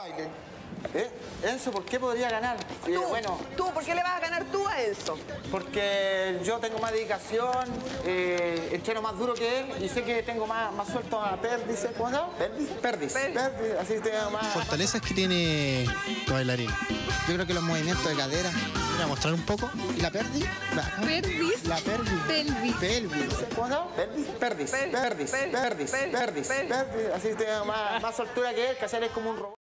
baile. Enzo, ¿por qué podría ganar? ¿Tú por qué le vas a ganar tú a Enzo? Porque yo tengo más dedicación, entreno más duro que él y sé que tengo más suelto a Perdiz. ¿Cómo se llama? Perdiz. Así tengo más. Fortalezas que tiene tu bailarín. Yo creo que los movimientos de cadera. Voy a mostrar un poco. ¿Y la Perdi? Perdiz. La Perdi. Pelvis. ¿Cómo se llama? Perdiz. Así tengo más soltura que él, que hacer es como un robot.